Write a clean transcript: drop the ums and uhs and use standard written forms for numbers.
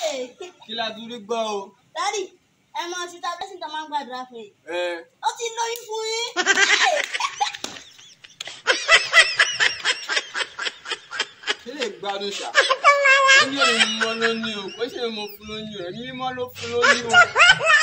Kí la dúró gbọ́ o? Daddy, ẹ mọ sí ta blessing tó máa ń gbàdúrà fún yín. Ó ti lóyún fún yín. Ṣé lè gbádùn ṣá? Ó ní òun mọ́ lóní o, kò ṣe mo fún lóyún rẹ̀, mímọ́ ló fún lóyún o.